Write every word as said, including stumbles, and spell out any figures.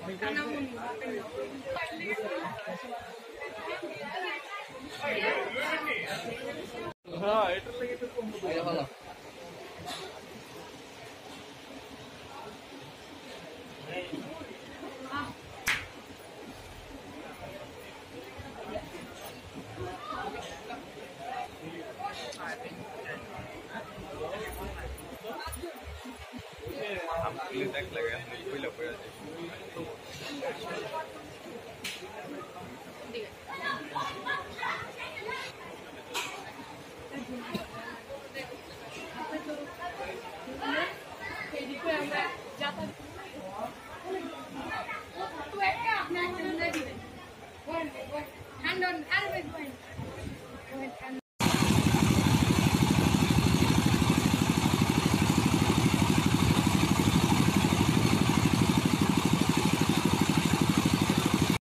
হ্যাঁ এটা থেকে তো কম ভালো हम पुलिस देख लगे हम कोई लग गया